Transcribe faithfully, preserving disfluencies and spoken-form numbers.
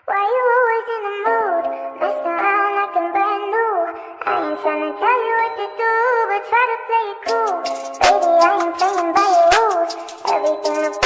Why you always in the mood? Mess around acting brand new. I ain't tryna tell you what to do, but try to play it cool. Baby, I ain't playing by your rules. Everything looks